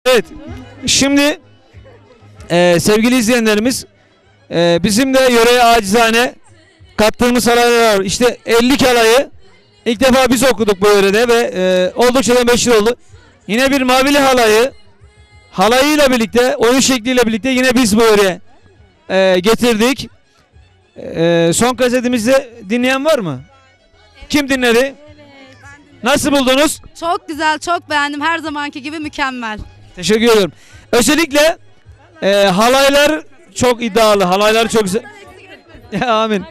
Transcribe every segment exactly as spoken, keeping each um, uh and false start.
Evet, şimdi e, sevgili izleyenlerimiz, e, bizim de yöreye acizane kattığımız halaylar var. İşte elli halayı ilk defa biz okuduk bu yörede ve e, oldukça da meşhur oldu. Yine bir mavili halayı, halayıyla birlikte, oyun şekliyle birlikte yine biz bu yöreye e, getirdik. E, son kasetimizde dinleyen var mı? Kim dinledi? Nasıl buldunuz? Çok güzel, çok beğendim. Her zamanki gibi mükemmel. Teşekkür ediyorum. Özellikle e, halaylar çok iddialı. Halaylar çok güzel. Amin.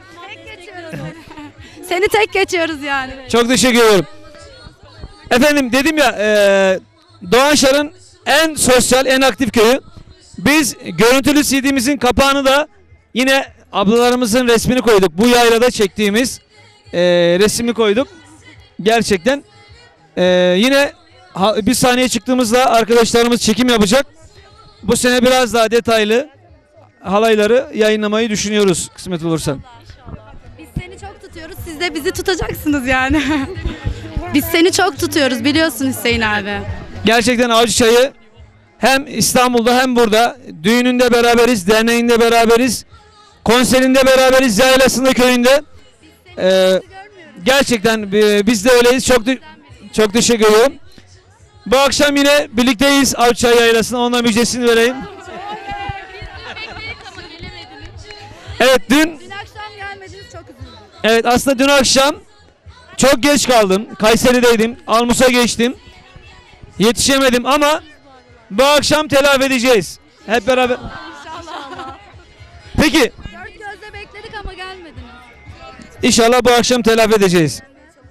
Seni tek geçiyoruz yani. Çok teşekkür ediyorum. Efendim dedim ya, e, Doğanşar'ın en sosyal, en aktif köyü. Biz görüntülü C D'mizin kapağını da yine ablalarımızın resmini koyduk. Bu yaylada çektiğimiz e, resmini koyduk. Gerçekten e, yine ha, bir sahneye çıktığımızda arkadaşlarımız çekim yapacak. Bu sene biraz daha detaylı halayları yayınlamayı düşünüyoruz kısmet olursa. Biz seni çok tutuyoruz. Siz de bizi tutacaksınız yani. Biz seni çok tutuyoruz, biliyorsun Hüseyin abi. Gerçekten Avcıçay'ı hem İstanbul'da hem burada düğününde beraberiz, derneğinde beraberiz, konserinde beraberiz, yaylasında, köyünde. Ee, gerçekten e, biz de öyleyiz. Çok çok teşekkür ediyorum. Bu akşam yine birlikteyiz Avcıçay yaylasında. Ondan müjdesini vereyim. Evet, dün Dün akşam gelmediniz, çok üzüldüm. evet aslında dün akşam çok geç kaldım. Kayseri'deydim. Almus'a geçtim. Yetişemedim ama bu akşam telafi edeceğiz. Hep beraber. İnşallah. Peki Dört gözle bekledik ama gelmediniz. inşallah bu akşam telafi edeceğiz.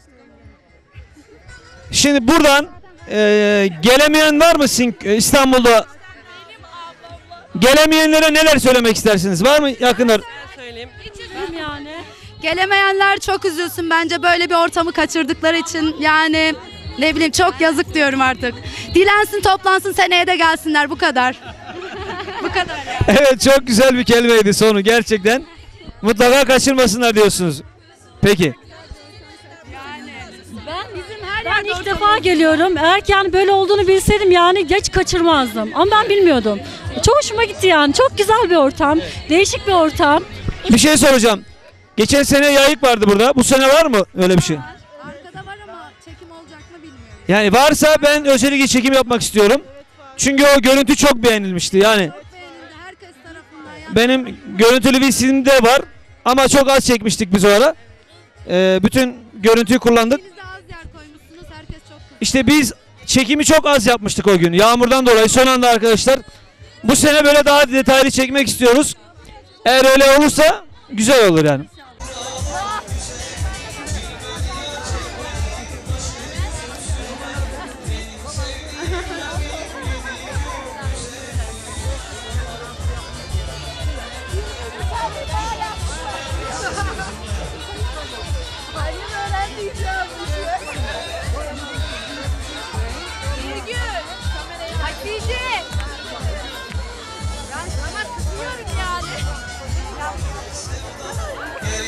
Şimdi buradan e, gelemeyen var mı Sink- İstanbul'da? Gelemeyenlere neler söylemek istersiniz? Var mı yakınlar? Söyleyeyim. Yani. Gelemeyenler çok üzülsün bence, böyle bir ortamı kaçırdıkları için. Yani ne bileyim, çok yazık diyorum artık. Dilensin, toplansın, seneye de gelsinler, bu kadar. Bu kadar yani. Evet, çok güzel bir kelimeydi sonu gerçekten. Mutlaka kaçırmasınlar diyorsunuz. Peki. Ben bizim her Ben ilk defa geliyorum. Eğer ki yani böyle olduğunu bilseydim yani geç kaçırmazdım. Ama ben bilmiyordum. Çok hoşuma gitti yani. Çok güzel bir ortam. Değişik bir ortam. Bir şey soracağım. Geçen sene yayık vardı burada. Bu sene var mı öyle bir şey? Arkada var ama çekim olacak mı bilmiyorum. Yani varsa ben özellikle çekim yapmak istiyorum. Çünkü o görüntü çok beğenilmişti. Yani Çok beğenildi herkes tarafından. Yani. benim görüntülü bir film de var. Ama çok az çekmiştik biz o ara. Ee, bütün görüntüyü kullandık. İkiniz de az yer koymuşsunuz, herkes çok kızdı. İşte biz çekimi çok az yapmıştık o gün. Yağmurdan dolayı son anda arkadaşlar. Bu sene böyle daha detaylı çekmek istiyoruz. Eğer öyle olursa güzel olur yani. Hatice! Ben sana kızıyorum yani.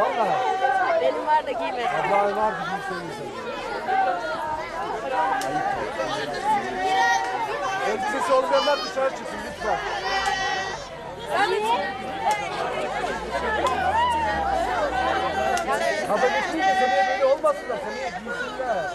Benim var da giymedim. Abla var bizim sevgisi. Elbisesi olmayanlar dışarı çıksın lütfen. Kaba geçince seneye böyle olmasınlar. Seneye giysinler.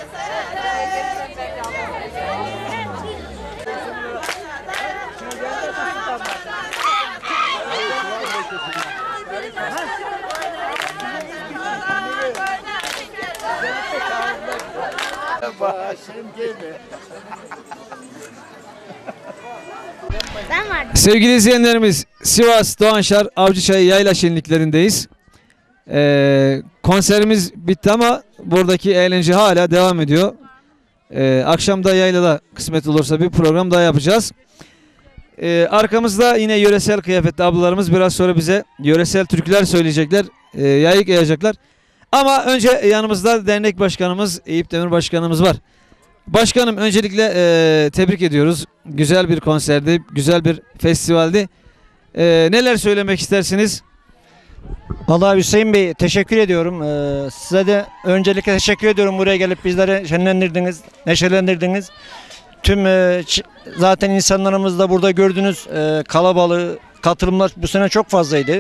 Sevgili izleyenlerimiz, Sivas Doğanşar Avcıçayı Yayla şenliklerindeyiz. Ee, konserimiz bitti ama buradaki eğlence hala devam ediyor. Ee, akşam da yaylada kısmet olursa bir program daha yapacağız. Ee, arkamızda yine yöresel kıyafetli ablalarımız biraz sonra bize yöresel türküler söyleyecekler, e, yayık yayacaklar. Ama önce yanımızda dernek başkanımız Eyüp Demir başkanımız var. Başkanım, öncelikle e, tebrik ediyoruz. Güzel bir konserdi, güzel bir festivaldi. E, neler söylemek istersiniz? Vallahi Hüseyin Bey, teşekkür ediyorum. Ee, size de öncelikle teşekkür ediyorum, buraya gelip bizleri şenlendirdiniz, neşelendirdiniz. Tüm e, zaten insanlarımız da burada gördünüz, e, kalabalığı, katılımlar bu sene çok fazlaydı.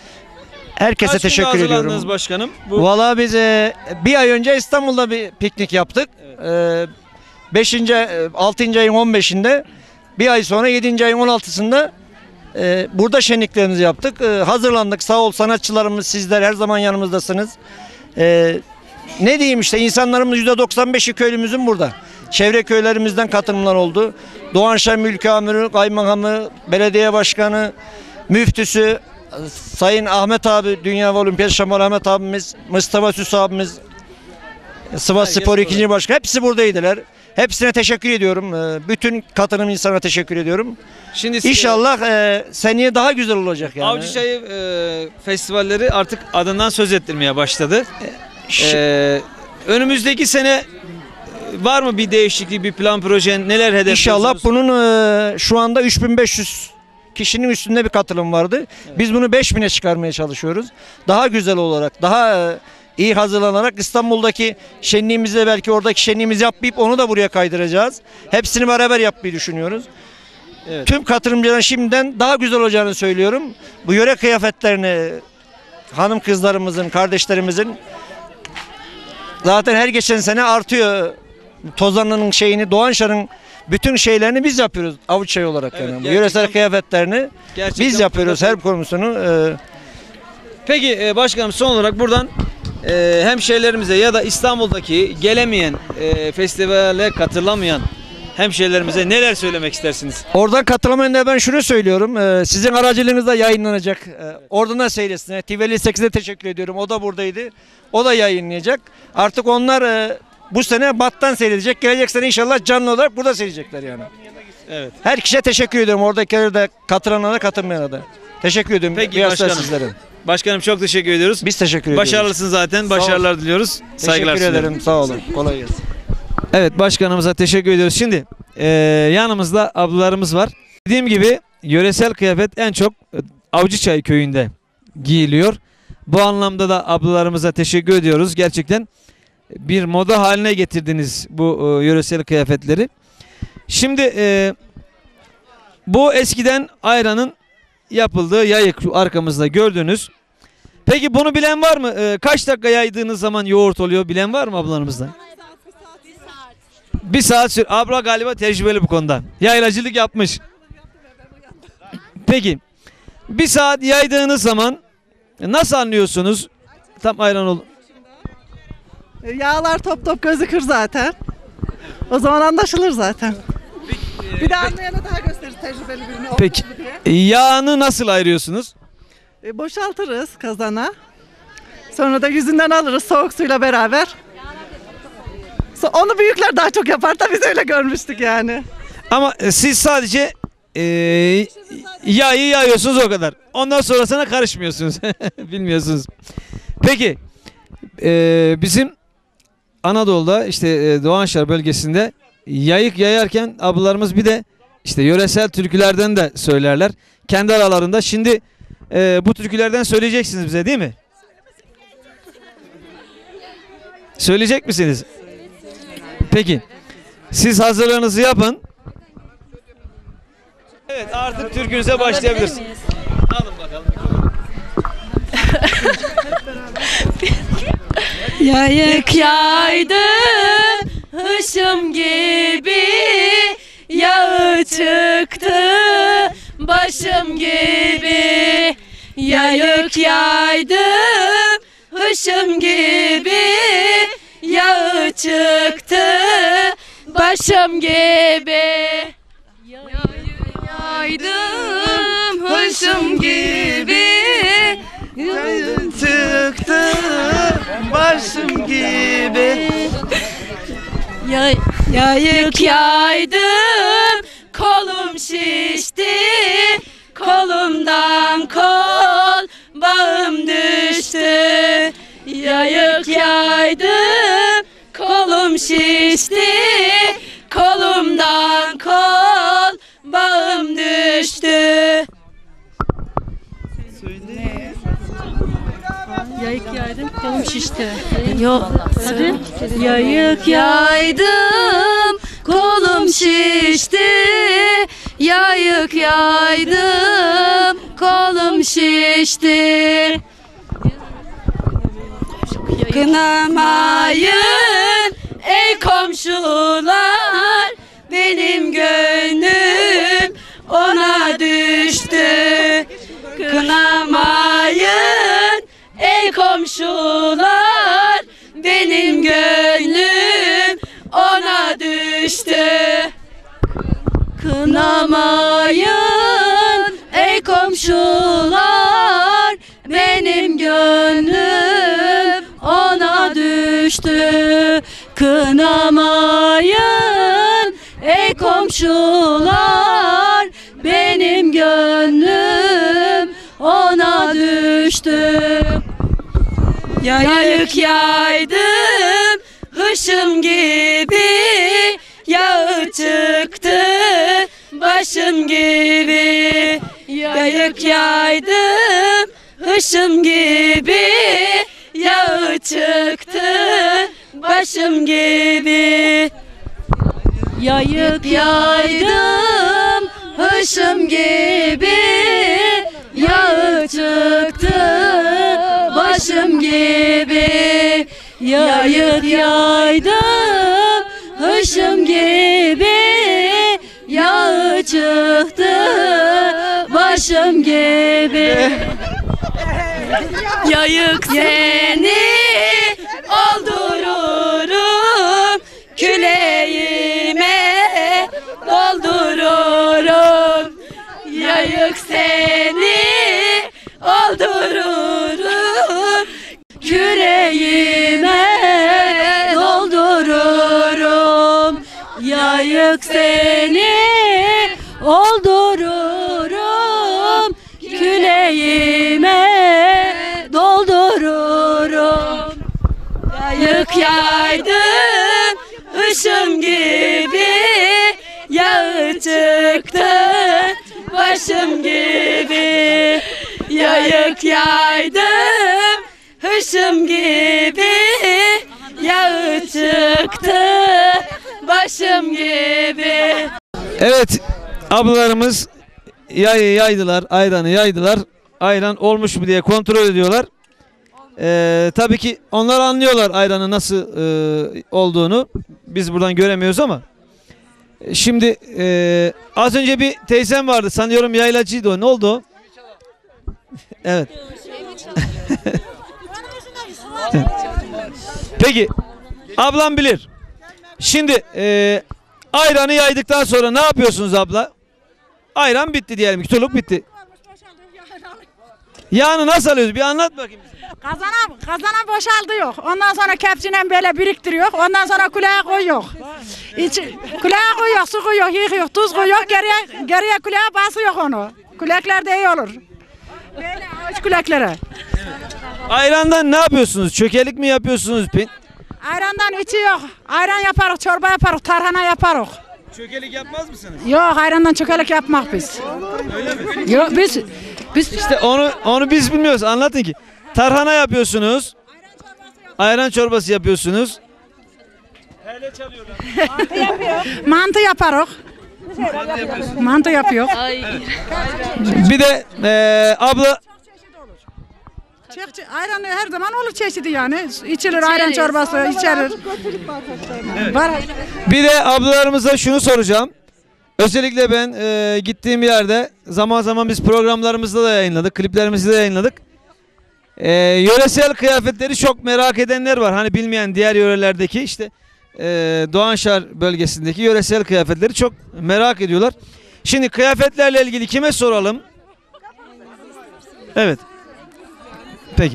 Herkese Kaç gün teşekkür hazırlandınız ediyorum. başkanım? Bu... Vallahi biz e, bir ay önce İstanbul'da bir piknik yaptık. E, beşinci, altıncı ayın on beşinde, bir ay sonra yedinci ayın on altısında e, burada şenliklerimizi yaptık. E, hazırlandık. Sağ ol sanatçılarımız, sizler her zaman yanımızdasınız. E, ne diyeyim işte, insanlarımız yüzde doksan beşi köylümüzün burada. Çevre köylerimizden katılımlar oldu. Doğanşehir Mülki Amiri, kaymakamı, belediye başkanı, müftüsü, Sayın Ahmet abi, Dünya ve Olimpiyat Şampiyonu Ahmet abimiz, Mustafa Süs abimiz, Sivas Spor ikinci başkanı, hepsi buradaydılar. Hepsine teşekkür ediyorum. Bütün katılım insana teşekkür ediyorum. Şimdi İnşallah e, seneye daha güzel olacak yani. Avcıçayı e, festivalleri artık adından söz ettirmeye başladı. E, önümüzdeki sene var mı bir değişiklik, bir plan, proje, neler hedefliyorsunuz? İnşallah bunun e, şu anda üç bin beş yüz kişinin üstünde bir katılım vardı. Evet. Biz bunu beş bine çıkarmaya çalışıyoruz. Daha güzel olarak, daha e, iyi hazırlanarak İstanbul'daki şenliğimizi, belki oradaki şenliğimizi yapmayıp onu da buraya kaydıracağız. Hepsini beraber yapmayı düşünüyoruz. Evet. Tüm katılımcıların şimdiden daha güzel olacağını söylüyorum. Bu yöre kıyafetlerini hanım kızlarımızın, kardeşlerimizin zaten her geçen sene artıyor. Tozanlı'nın şeyini, Doğanşar'ın bütün şeylerini biz yapıyoruz Avcıçay olarak. Evet, yani. Yöresel kıyafetlerini biz yapıyoruz her komisyonu. E, Peki e, başkanım, son olarak buradan e, hemşehrilerimize ya da İstanbul'daki gelemeyen, e, festivale katılamayan hemşehrilerimize neler söylemek istersiniz? Oradan katılamayan da ben şunu söylüyorum. E, sizin aracılığınızda yayınlanacak. E, oradan da seyretsin. T V elli sekize teşekkür ediyorum. O da buradaydı. O da yayınlayacak. Artık onlar e, bu sene Bat'tan seyredecek. Gelecek sene inşallah canlı olarak burada seyredecekler yani. Evet. Her kişiye teşekkür ediyorum. Oradakilere de, katılanlara da katılmayana da. Teşekkür ediyorum. Peki başkanım. Sizlere. Başkanım çok teşekkür ediyoruz. Biz teşekkür ediyoruz. Başarılısın zaten. Başarılar diliyoruz. Saygılar Teşekkür sunuyorum. ederim. Sağ olun. Kolay gelsin. Evet, başkanımıza teşekkür ediyoruz. Şimdi e, yanımızda ablalarımız var. Dediğim gibi yöresel kıyafet en çok e, Avcıçay köyünde giyiliyor. Bu anlamda da ablalarımıza teşekkür ediyoruz. Gerçekten bir moda haline getirdiniz bu e, yöresel kıyafetleri. Şimdi e, bu eskiden ayranın yapıldığı yayık, şu arkamızda gördüğünüz. Peki bunu bilen var mı? E, kaç dakika yaydığınız zaman yoğurt oluyor, bilen var mı ablalarımızdan? Bir saat sür. Abla galiba tecrübeli bu konuda. Yaylacılık yapmış. Peki bir saat yaydığınız zaman nasıl anlıyorsunuz? Tam ayran oldu. Yağlar top top gözükür zaten. O zaman anlaşılır zaten. Bir de anlayana daha gösterir tecrübeli birini. Peki yağını nasıl ayırıyorsunuz? E, boşaltırız kazana. Sonra da yüzünden alırız soğuk suyla beraber. So, onu büyükler daha çok yapar da biz öyle görmüştük yani. Ama siz sadece e, yağı yayıyorsunuz o kadar. Ondan sonrasına karışmıyorsunuz. Bilmiyorsunuz. Peki e, bizim Anadolu'da işte e, Doğanşehir bölgesinde yayık yayarken ablalarımız bir de işte yöresel türkülerden de söylerler. Kendi aralarında. Şimdi e, bu türkülerden söyleyeceksiniz bize, değil mi? Söyleyecek misiniz? Peki. Siz hazırlığınızı yapın. Evet, artık türkünüze başlayabilirsiniz. Alın bakalım. Yayık yaydı hışım gibi, yağı çıktı başım gibi. Yayık yaydım hışım gibi, yağı çıktı başım gibi. Yaydım hışım gibi, Yayın çıktı başım gibi. Yay, yayık yaydım, kolum şişti, kolumdan kol bağım düştü. Yayık yaydım, kolum şişti, kolumdan kol bağım düştü. Yayık yaydım, kolum şişti. Yok. Hadi. Yayık yaydım, kolum şişti. Yayık yaydım, kolum şişti. Kınamayın ey komşular, benim gönlüm ona düştü. Kınamayın ey komşular, benim gönlüm ona düştü. Kınamayın ey komşular, benim gönlüm ona düştü. Kınamayın ey komşular, benim gönlüm ona düştü. Yayık yaydım hışım gibi, yağı çıktı başım gibi. Yayık yaydım hışım gibi, yağı çıktı başım gibi. Yayık yaydım hışım gibi, yağı çıktı başım gibi. Yayık yaydım hışım gibi, yağı çıktı başım gibi. Yayık seni oldururum, küleğime doldururum. Yayık seni oldururum, küreğime doldururum. Yayık seni oldururum, küleğime doldururum. Yayık yaydım hışım gibi, yağı çıktı başım gibi. Yayık yaydım hışım gibi, yağı çıktı başım gibi. Evet, ablalarımız yayı yaydılar, ayranı yaydılar. Ayran olmuş mu diye kontrol ediyorlar. Ee, tabii ki onlar anlıyorlar ayranın nasıl e, olduğunu. Biz buradan göremiyoruz ama. Şimdi e, az önce bir teyzem vardı, sanıyorum yaylacıydı o. Ne oldu o? Evet. Peki, ablam bilir. Şimdi e, ayranı yaydıktan sonra ne yapıyorsunuz abla? Ayran bitti diyelim ki, tuluk bitti. Yağını nasıl alıyoruz? Bir anlat bakayım. Kazana, kazana boşaldı yok. Ondan sonra kepçinen böyle biriktiriyor. Ondan sonra kuleye koyuyor. İçi, kuleye koyuyor, su koyuyor, yıkıyor, tuz koyuyor. Geriye, geriye kuleye basıyor onu. Kulekler de iyi olur. Böyle avuç kuleklere. Ayrandan ne yapıyorsunuz? Çökelik mi yapıyorsunuz? Pin? Ayrandan içi yok. Ayran yaparız, çorba yaparız, tarhana yaparız. Çökelik yapmaz mısınız? Yok, ayrandan çökelik yapmak biz. Öyle mi? Yok, biz biz İşte onu onu biz bilmiyoruz. Anlatın ki. Tarhana yapıyorsunuz. Ayran çorbası yapıyorsunuz. Mantı yaparız. Mantı yapıyor. Bir de eee, abla Çek, ayran her zaman olur çeşidi yani. İçilir ayran çorbası, içilir. Var. bir de ablalarımıza şunu soracağım. Özellikle ben eee, gittiğim yerde zaman zaman biz programlarımızda da yayınladık, kliplerimizde de yayınladık. Eee, yöresel kıyafetleri çok merak edenler var. Hani bilmeyen diğer yörelerdeki işte eee Doğanşar bölgesindeki yöresel kıyafetleri çok merak ediyorlar. Şimdi kıyafetlerle ilgili kime soralım? Evet. Peki.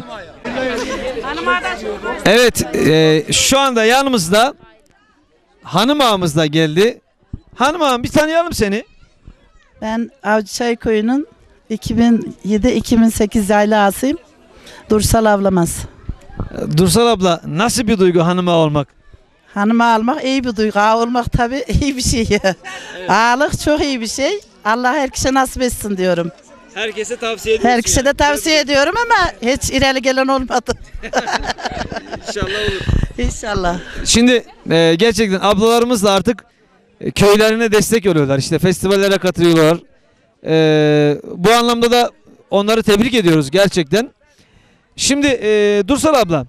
Evet, eee, şu anda yanımızda hanım ağamız da geldi. Hanım ağam bir tanıyalım seni. Ben Avcıçay Köyü'nün iki bin yedi iki bin sekiz yaylı ağasıyım. Dursal Avlamaz. Dursal abla nasıl bir duygu hanım ağa olmak? Hanıma almak iyi bir duygu. Ağa olmak tabii iyi bir şey. Ağalık çok iyi bir şey. Allah herkese nasip etsin diyorum. Herkese tavsiye ediyorsun. Herkese de tavsiye ediyorum ama hiç ileri gelen olmadı. İnşallah olur. İnşallah. Şimdi e, gerçekten ablalarımız da artık e, köylerine destek oluyorlar. İşte festivallere katılıyorlar. E, bu anlamda da onları tebrik ediyoruz gerçekten. Şimdi e, Dursal abla.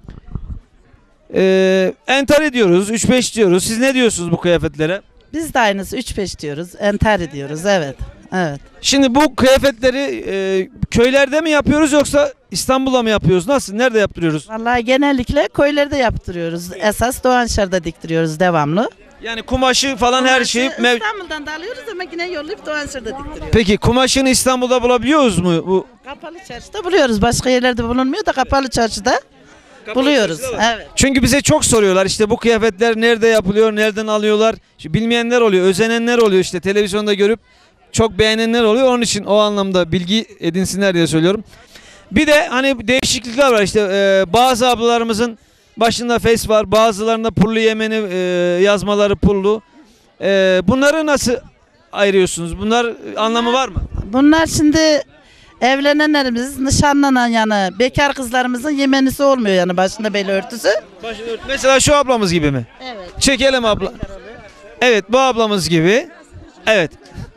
E, entari diyoruz, üç beş diyoruz. Siz ne diyorsunuz bu kıyafetlere? Biz de aynısı üç beş diyoruz. Entari diyoruz. Evet. Evet. Şimdi bu kıyafetleri e, köylerde mi yapıyoruz yoksa İstanbul'da mı yapıyoruz? Nasıl? Nerede yaptırıyoruz? Vallahi genellikle köylerde yaptırıyoruz. Esas Doğanşar'da diktiriyoruz devamlı. Yani kumaşı falan her şeyi mev- İstanbul'dan da alıyoruz ama yine yollayıp Doğanşar'da diktiriyoruz. Peki kumaşını İstanbul'da bulabiliyoruz mu? Bu Kapalı çarşıda buluyoruz. Başka yerlerde bulunmuyor da kapalı çarşıda buluyoruz. Evet. Çünkü bize çok soruyorlar işte bu kıyafetler nerede yapılıyor, nereden alıyorlar? Şimdi bilmeyenler oluyor, özenenler oluyor işte televizyonda görüp çok beğenenler oluyor. Onun için o anlamda bilgi edinsinler diye söylüyorum. Bir de hani değişiklikler var işte e, bazı ablalarımızın başında fes var, bazılarında pullu yemeni e, yazmaları pullu. E, bunları nasıl ayırıyorsunuz? Bunlar anlamı var mı? Bunlar şimdi evlenenlerimiz, nişanlanan yani bekar kızlarımızın yemenisi olmuyor yani başında bel örtüsü. Mesela şu ablamız gibi mi? Evet. Çekelim abla. Evet bu ablamız gibi. Evet.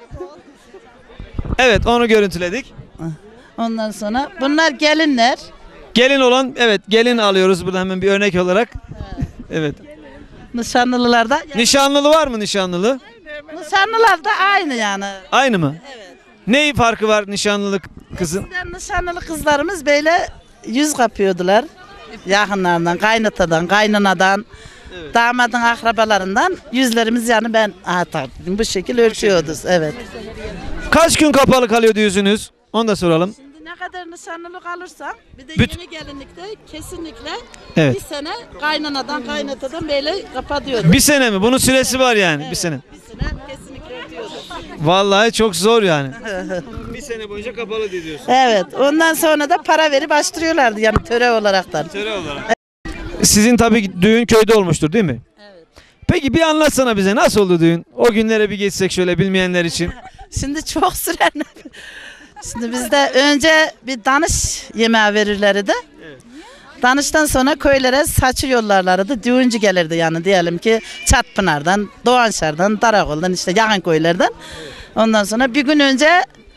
Evet onu görüntüledik. Ondan sonra bunlar gelinler. Gelin olan evet gelin alıyoruz burada hemen bir örnek olarak. Evet. Nişanlılar da. Nişanlılı var mı nişanlılı? Nişanlılar da aynı yani. Aynı mı? Evet. Ne farkı var nişanlılık kızın? Eskiden nişanlılı kızlarımız böyle yüz kapıyordular. Yakınlarından, kaynatadan, kaynanadan, Evet. damadın akrabalarından yüzlerimiz yani ben aha, tabii, bu şekilde ölçüyoruz. Evet. Kaç gün kapalı kalıyordu yüzünüz? Onu da soralım. Şimdi ne kadar nişanlılık alırsan bir de Büt- yeni gelinlikte kesinlikle Evet. bir sene kaynanadan kaynatadan böyle kapatıyoruz. Bir sene mi? Bunun süresi var yani. Bir sene. Bir sene kesinlikle ödüyoruz. Vallahi çok zor yani. Bir sene boyunca kapalı diyorsun. Evet. Ondan sonra da para verip açtırıyorlardı yani töre olaraktan. Töre olarak. Sizin tabii düğün köyde olmuştur değil mi? Evet. Peki bir anlatsana bize nasıl oldu düğün? O günlere bir geçsek şöyle bilmeyenler için. Şimdi çok süren. Şimdi bizde önce bir danış yemeği verirlerdi. Danıştan sonra köylere saçı yollarlardı. Düğüncü gelirdi yani diyelim ki Çatpınar'dan, Doğanşar'dan, Darakol'dan işte yakın köylerden. Ondan sonra bir gün önce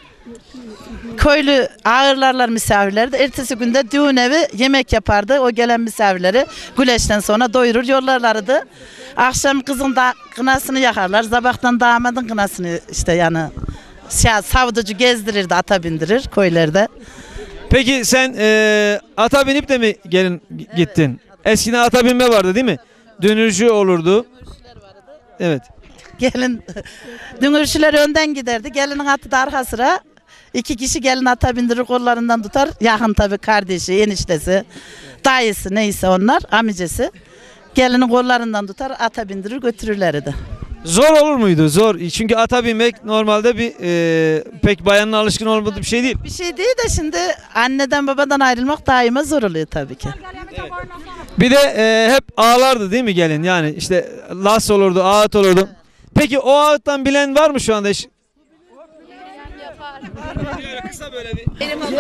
köylü ağırlarlar misafirleri de ertesi günde düğün evi yemek yapardı. O gelen misafirleri güleşten sonra doyurur yollarlardı. Akşam kızın da kınasını yakarlar. Sabahtan damadın kınasını işte yani şey, savducu gezdirirdi, ata bindirir köylerde. Peki sen e, ata binip de mi gelin gittin? Eskiden ata binme vardı değil mi? Dönüşü olurdu. Evet. Gelin dünürçüler önden giderdi. Gelinin atı da arka sıra. İki kişi gelin ata bindirir kollarından tutar. Yakın tabii kardeşi, eniştesi, dayısı neyse onlar, amicesi. Gelinin kollarından tutar ata bindirir götürürlerdi. Zor olur muydu? Zor. Çünkü ata binmek normalde bir e, pek bayanın alışkın olmadığı bir şey değil. Bir şey değil de şimdi anneden babadan ayrılmak daima zor oluyor tabii ki. Bir de e, hep ağlardı değil mi gelin? Yani işte las olurdu, ağıt olurdu. Peki o ağıttan bilen var mı şu anda? Kısa böyle bir.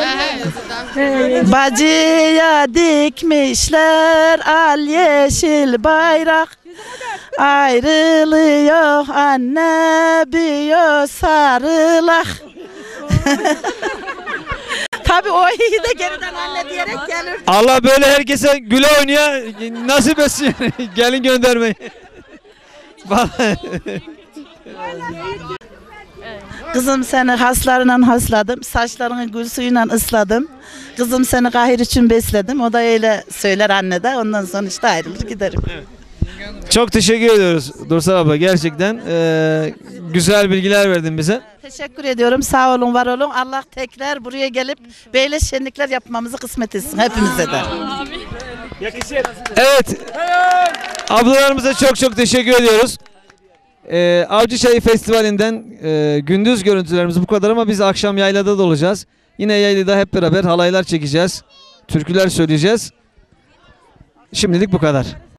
Bacıya dikmişler al yeşil bayrak. Ayrılıyor anne büyüyor sarılak. Tabii o iyi de geriden anne diyerek gelir. Allah böyle herkese güle oynaya nasip etsin. Gelin göndermeyi. Vallahi. Kızım seni haslarından hasladım. Saçlarını gül suyuyla ısladım. Kızım seni kahir için besledim. O da öyle söyler anne de. Ondan sonra işte ayrılır giderim. Çok teşekkür ediyoruz Dursal abla. Gerçekten eee, güzel bilgiler verdin bize. Teşekkür ediyorum. Sağ olun, var olun. Allah tekrar buraya gelip böyle şenlikler yapmamızı kısmet etsin hepimize de. Evet. Ablalarımıza çok çok teşekkür ediyoruz. Ee, Avcıçayı Festivali'nden e, gündüz görüntülerimiz bu kadar ama biz akşam yaylada da olacağız. Yine yaylada hep beraber halaylar çekeceğiz. Türküler söyleyeceğiz. Şimdilik bu kadar.